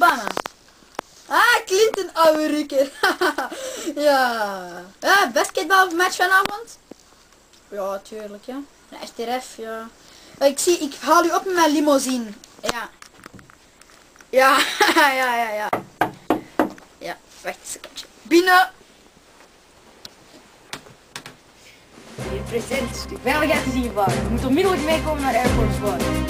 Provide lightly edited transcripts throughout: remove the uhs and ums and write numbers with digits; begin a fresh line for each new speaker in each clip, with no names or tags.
Obama. Ah, Clinton, ouwe Rieke. Ja. Ja, basketbalmatch vanavond? Ja, tuurlijk, ja. De STRF, ja. Ik haal u op met mijn limousine. Ja. Ja, ja. Ja, wacht een secondje. Binnen.
Meneer president, de veiligheid is hier waar. U moet onmiddellijk meekomen naar Air Force One.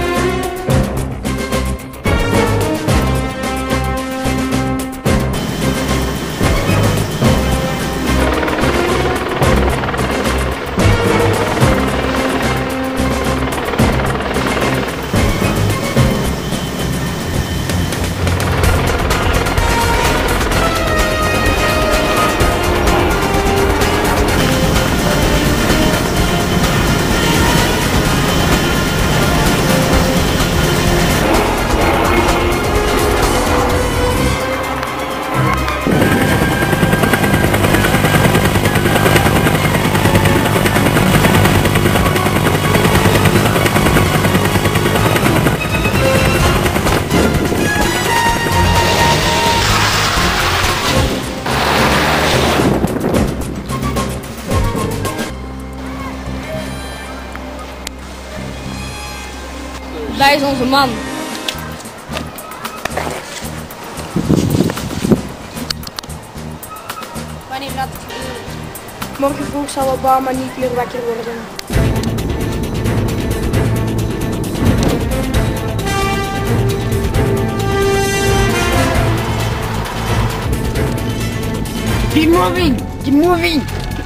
Daar is onze man. Wanneer gaat het gebeuren?
Morgen vroeg zal Obama niet meer wakker worden.
Keep moving!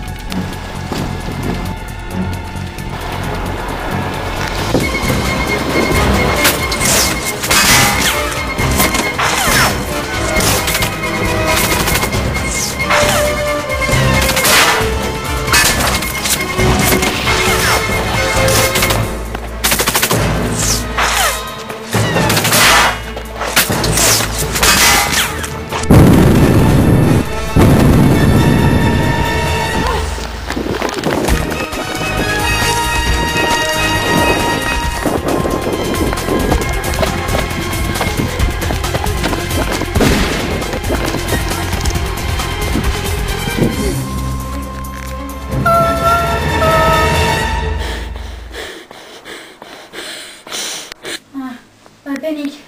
Waar ben ik?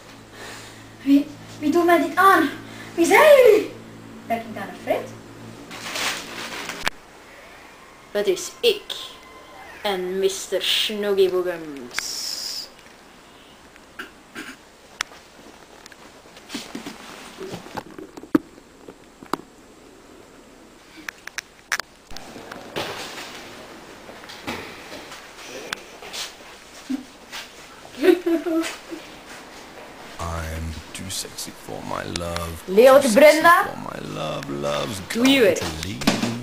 Wie doet mij dit aan? Wie zijn jullie? Ben ik dan een vriend?
Het is ik en Mr. Snuggyboogums.
I'm too sexy for my love.
Lelijke Brenda,
For my love, love's
doe je weer.
to leave me.